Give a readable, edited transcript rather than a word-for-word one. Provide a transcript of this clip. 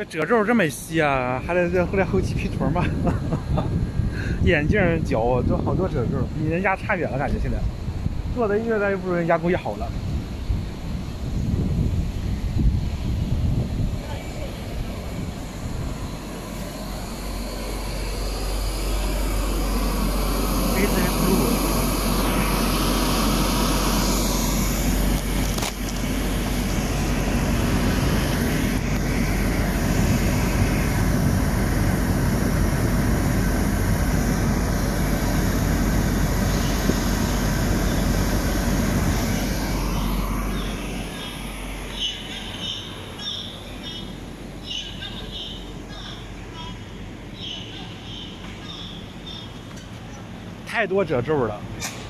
这褶皱这么细啊，还得后来后期 P 图嘛。眼镜、脚都好多褶皱，比人家差远了，感觉现在做的越来越不如人家工艺好了。太多褶皱了。